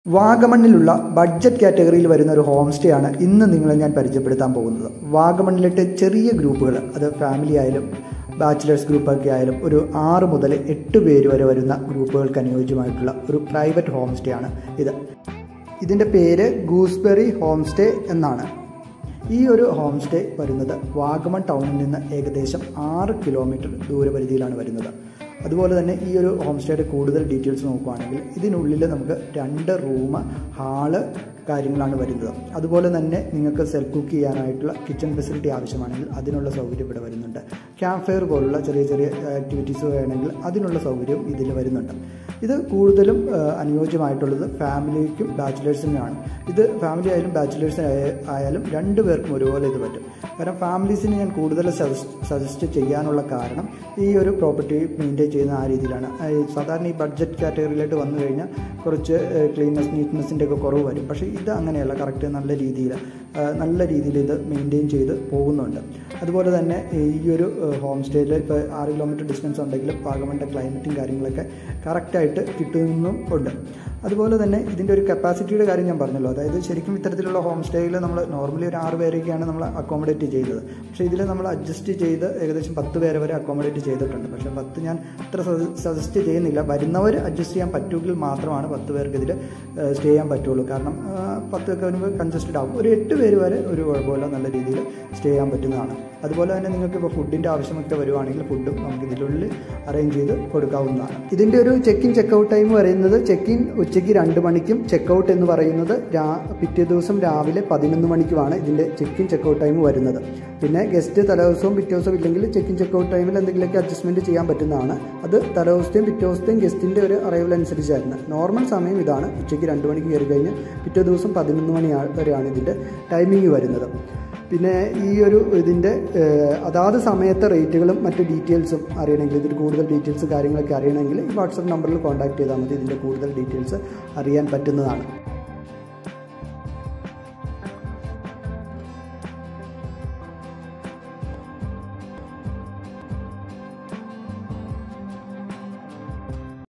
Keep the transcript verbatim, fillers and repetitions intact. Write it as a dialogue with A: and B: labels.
A: വാഗമണ്ണിലുള്ള budget കാറ്റഗറിയിൽ വരുന്ന ഒരു ഹോം സ്റ്റേ ആണ് ഇന്ന് നിങ്ങളെ ഞാൻ പരിചയപ്പെടുത്താൻ പോകുന്നത്. വാഗമണ്ണിലിട്ട് ചെറിയ ഗ്രൂപ്പുകൾ, അത് ഫാമിലി ആയാലും ബാച്ചിലേഴ്സ് ഗ്രൂപ്പൊക്കെ ആയാലും ഒരു ആറ് മുതൽ എട്ട് പേര് വരെ വരുന്ന ഗ്രൂപ്പുകൾക്ക് അനുയോജ്യമായിട്ടുള്ള ഒരു പ്രൈവറ്റ് ഹോം സ്റ്റേ ആണ് ഇത്. ഇതിൻ്റെ പേര് ഗൂസ്ബെറി ഹോം സ്റ്റേ എന്നാണ്. ഈ ഒരു ഹോം സ്റ്റേ വരുന്നത് വാഗമൺ ടൗണിൽ നിന്ന് ഏകദേശം ആറ് കിലോമീറ്റർ ദൂരപരിധിയിലാണ് വരുന്നത്. അതുപോലെ തന്നെ ഈ ഒരു ഹോം സ്റ്റേയുടെ കൂടുതൽ ഡീറ്റെയിൽസ് നോക്കുകയാണെങ്കിൽ ഇതിനുള്ളിൽ നമുക്ക് രണ്ട് റൂം, ഹാള് കാര്യങ്ങളാണ് വരുന്നത്. അതുപോലെ തന്നെ നിങ്ങൾക്ക് സെൽഫ് കുക്ക് ചെയ്യാനായിട്ടുള്ള കിച്ചൺ ഫെസിലിറ്റി ആവശ്യമാണെങ്കിൽ അതിനുള്ള സൗകര്യം ഇവിടെ വരുന്നുണ്ട്. ക്യാമ്പ് ഫയർ പോലുള്ള ചെറിയ ചെറിയ ആക്ടിവിറ്റീസ് വേണമെങ്കിൽ അതിനുള്ള സൗകര്യവും ഇതിൽ വരുന്നുണ്ട്. ഇത് കൂടുതലും അനുയോജ്യമായിട്ടുള്ളത് ഫാമിലിക്കും ബാച്ചിലേഴ്സിനുമാണ്. ഇത് ഫാമിലി ആയാലും ബാച്ചിലേഴ്സ് ആയാലും രണ്ടു പേർക്കും ഒരുപോലെ ഇത് പറ്റും. കാരണം ഫാമിലീസിന് ഞാൻ കൂടുതൽ സജസ്റ്റ് ചെയ്യാനുള്ള കാരണം ഈ ഒരു പ്രോപ്പർട്ടി മെയിൻറ്റെയിൻ ചെയ്യുന്ന ആ രീതിയിലാണ്. സാധാരണ ഈ ബഡ്ജറ്റ് കാറ്റഗറിയിലായിട്ട് വന്നു കഴിഞ്ഞാൽ കുറച്ച് ക്ലീൻനെസ് നീറ്റ്നെസ്സിൻ്റെ ഒക്കെ കുറവ് വരും. പക്ഷേ ഇത് അങ്ങനെയല്ല, കറക്റ്റ് നല്ല രീതിയിൽ നല്ല രീതിയിൽ ഇത് മെയിൻറ്റെയിൻ ചെയ്ത് പോകുന്നുണ്ട്. അതുപോലെ തന്നെ ഈ ഒരു ഹോം സ്റ്റേയിൽ ഇപ്പോൾ ആറ് കിലോമീറ്റർ ഡിസ്റ്റൻസ് ഉണ്ടെങ്കിലും വാഗമണിൻ്റെ ക്ലൈമറ്റും കാര്യങ്ങളൊക്കെ കറക്റ്റായിട്ട് കിട്ടുന്നും ഉണ്ട്. അതുപോലെ തന്നെ ഇതിൻ്റെ ഒരു കപ്പാസിറ്റിയുടെ കാര്യം ഞാൻ പറഞ്ഞല്ലോ. അതായത് ശരിക്കും ഇത്തരത്തിലുള്ള ഹോം സ്റ്റേയിൽ നമ്മൾ നോർമലി ഒരു ആറ് പേരൊക്കെയാണ് നമ്മൾ അക്കോമഡേറ്റ് ചെയ്തത്. പക്ഷേ ഇതിൽ നമ്മൾ അഡ്ജസ്റ്റ് ചെയ്ത് ഏകദേശം പത്ത് പേരെ വരെ അക്കോമഡേറ്റ് ചെയ്തിട്ടുണ്ട്. പക്ഷേ പത്ത് ഞാൻ അത്ര സജസ്റ്റ് ചെയ്യുന്നില്ല. വരുന്നവർ അഡ്ജസ്റ്റ് ചെയ്യാൻ പറ്റുമെങ്കിൽ മാത്രമാണ് പത്ത് പേർക്ക് ഇതിൽ സ്റ്റേ ചെയ്യാൻ പറ്റുള്ളൂ. കാരണം പത്തൊക്കെ വരുമ്പോൾ കൺജസ്റ്റഡ് ആകും. ഒരു എട്ട് പേര് വരെ ഒരു കുഴപ്പമില്ല, നല്ല രീതിയിൽ സ്റ്റേ ചെയ്യാൻ പറ്റുന്നതാണ്. അതുപോലെ തന്നെ നിങ്ങൾക്ക് ഇപ്പോൾ ഫുഡിൻ്റെ ആവശ്യമൊക്കെ വരുവാണെങ്കിൽ ഫുഡും നമുക്ക് ഇതിനുള്ളിൽ അറേഞ്ച് ചെയ്ത് കൊടുക്കാവുന്നതാണ്. ഇതിൻ്റെ ഒരു check in check out time പറയുന്നത് ചെക്ക് ഇൻ ഉച്ചയ്ക്ക് രണ്ട് മണിക്കും ചെക്ക് ഔട്ട് എന്ന് പറയുന്നത് രാ പിറ്റേ ദിവസം രാവിലെ പതിനൊന്ന് മണിക്കുമാണ് ഇതിൻ്റെ check in check out time വരുന്നത്. പിന്നെ ഗസ്റ്റ് തലേദിവസവും പിറ്റേ ദിവസവും ഇല്ലെങ്കിൽ ചെക്ക് ഇൻ ചെക്ക് ഔട്ട് ടൈമിൽ എന്തെങ്കിലുമൊക്കെ അഡ്ജസ്റ്റ്മെൻറ്റ് ചെയ്യാൻ പറ്റുന്നതാണ്. അത് തലേദിവസത്തെയും പിറ്റേ ദിവസത്തെയും ഗസ്റ്റിൻ്റെ ഒരു അറൈവൽ അനുസരിച്ചായിരുന്നു. നോർമൽ സമയം ഇതാണ്. ഉച്ചയ്ക്ക് രണ്ട് മണിക്ക് കയറി കഴിഞ്ഞ് പിറ്റേ ദിവസം പതിനൊന്ന് മണി വരെയാണ് ഇതിൻ്റെ ടൈമിംഗ് വരുന്നത്. പിന്നെ ഈ ഒരു ഇതിൻ്റെ അതാത് സമയത്തെ റേറ്റുകളും മറ്റ് ഡീറ്റെയിൽസും അറിയണമെങ്കിൽ, ഇതിൽ കൂടുതൽ ഡീറ്റെയിൽസ് കാര്യങ്ങളൊക്കെ അറിയണമെങ്കിൽ ഈ വാട്സപ്പ് നമ്പറിൽ കോൺടാക്ട് ചെയ്താൽ മതി. ഇതിൻ്റെ കൂടുതൽ ഡീറ്റെയിൽസ് അറിയാൻ പറ്റുന്നതാണ്.